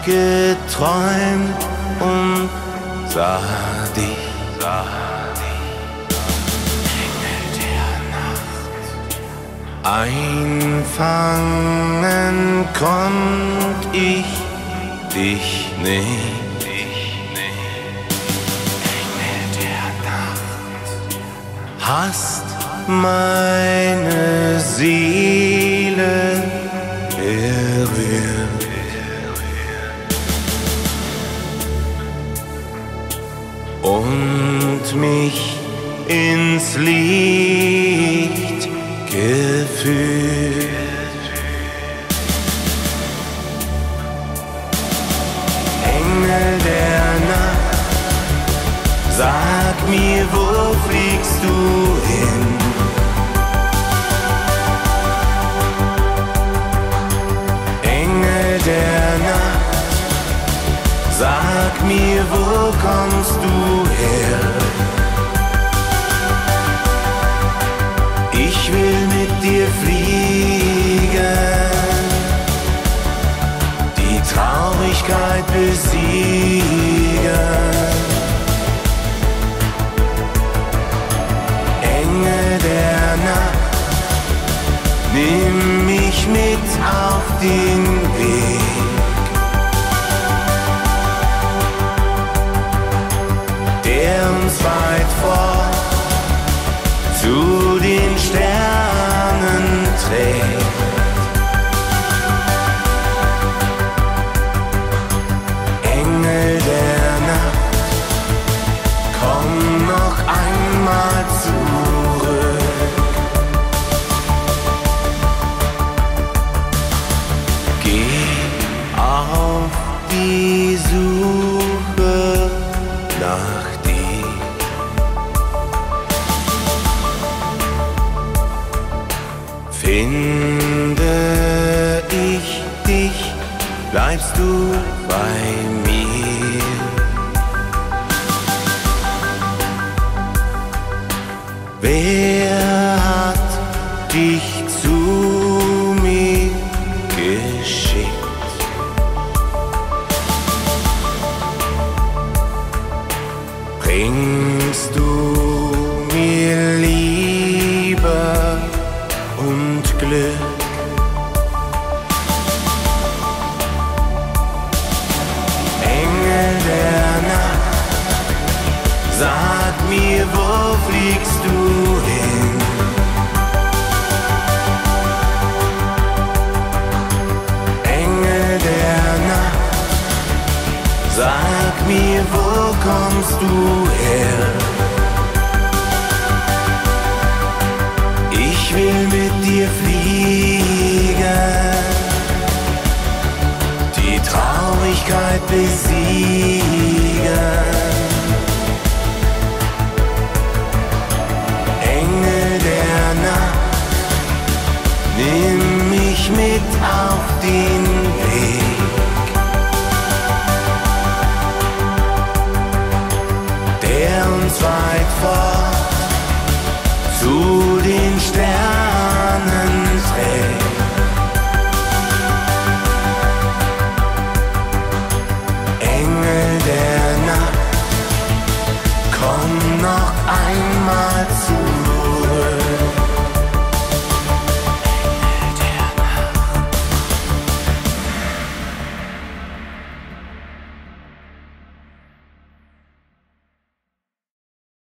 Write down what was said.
geträumt und sah dich. Engel der Nacht. Einfangen konnt ich dich nicht. Engel der Nacht. Hast meine Seele berührt. Und mich ins Licht geführt. Engel der Nacht, sag mir, wo fliegst du hin? Engel der Nacht, sag mir, wo kommst du her? Ich will mit dir fliegen, die Traurigkeit besiegen. Engel der Nacht, nimm mich mit auf den Weg. Der uns weit fort zu den Sternen trägt. Engel der Nacht, komm noch einmal zurück. Geh auf die Suche nach dir. Finde ich dich, bleibst du bei mir. Wer hat dich zu mir geschickt? Bringst du mir Liebe und Glück? Engel der Nacht, sag mir, wo fliegst du hin? Engel der Nacht, sag mir, wo kommst du her? Ich will mit dir fliegen, die Traurigkeit besiegen. Engel der Nacht, nimm mich mit auf den Weg. Der uns weit fort zu